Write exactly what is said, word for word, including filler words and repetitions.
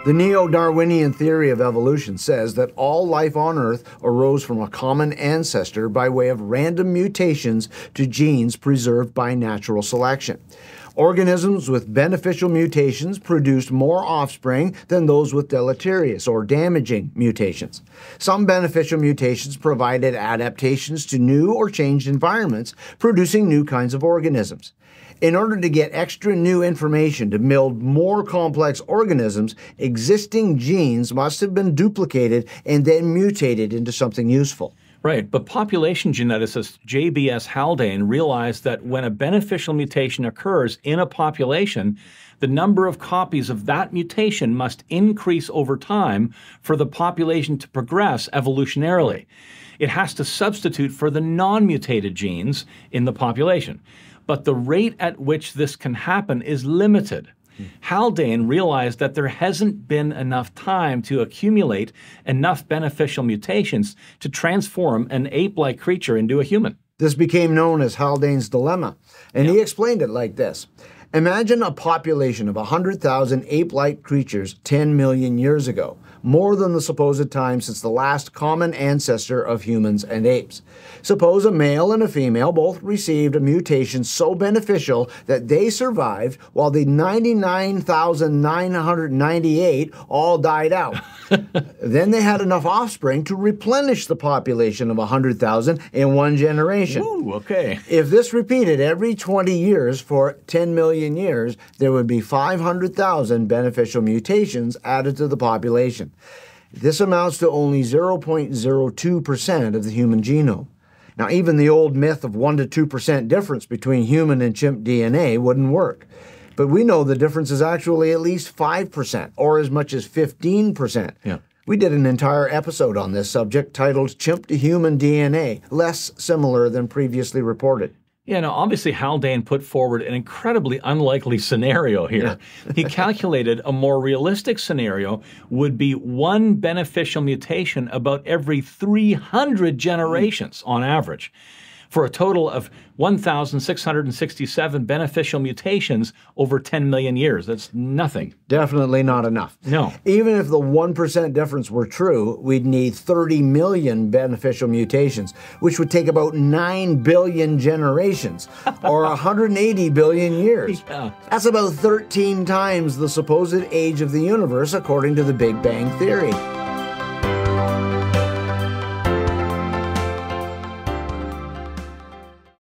The neo-Darwinian theory of evolution says that all life on Earth arose from a common ancestor by way of random mutations to genes preserved by natural selection. Organisms with beneficial mutations produced more offspring than those with deleterious or damaging mutations. Some beneficial mutations provided adaptations to new or changed environments, producing new kinds of organisms. In order to get extra new information to build more complex organisms, existing genes must have been duplicated and then mutated into something useful. Right, but population geneticist J B S Haldane realized that when a beneficial mutation occurs in a population, the number of copies of that mutation must increase over time for the population to progress evolutionarily. It has to substitute for the non-mutated genes in the population. But the rate at which this can happen is limited. Hmm. Haldane realized that there hasn't been enough time to accumulate enough beneficial mutations to transform an ape-like creature into a human. This became known as Haldane's dilemma, and yep. he explained it like this. Imagine a population of one hundred thousand ape-like creatures ten million years ago, more than the supposed time since the last common ancestor of humans and apes. Suppose a male and a female both received a mutation so beneficial that they survived while the ninety-nine thousand nine hundred ninety-eight all died out. Then they had enough offspring to replenish the population of one hundred thousand in one generation. Ooh, okay. If this repeated every twenty years for ten million years, there would be five hundred thousand beneficial mutations added to the population. This amounts to only zero point zero two percent of the human genome. Now, even the old myth of one to two percent difference between human and chimp D N A wouldn't work. But we know the difference is actually at least five percent, or as much as fifteen percent. Yeah. We did an entire episode on this subject titled Chimp-to-Human D N A, less similar than previously reported. Yeah, now obviously Haldane put forward an incredibly unlikely scenario here. Yeah. He calculated a more realistic scenario would be one beneficial mutation about every three hundred generations on average, for a total of one thousand six hundred sixty-seven beneficial mutations over ten million years. That's nothing. Definitely not enough. No. Even if the one percent difference were true, we'd need thirty million beneficial mutations, which would take about nine billion generations, or one hundred eighty billion years. Yeah. That's about thirteen times the supposed age of the universe, according to the Big Bang Theory.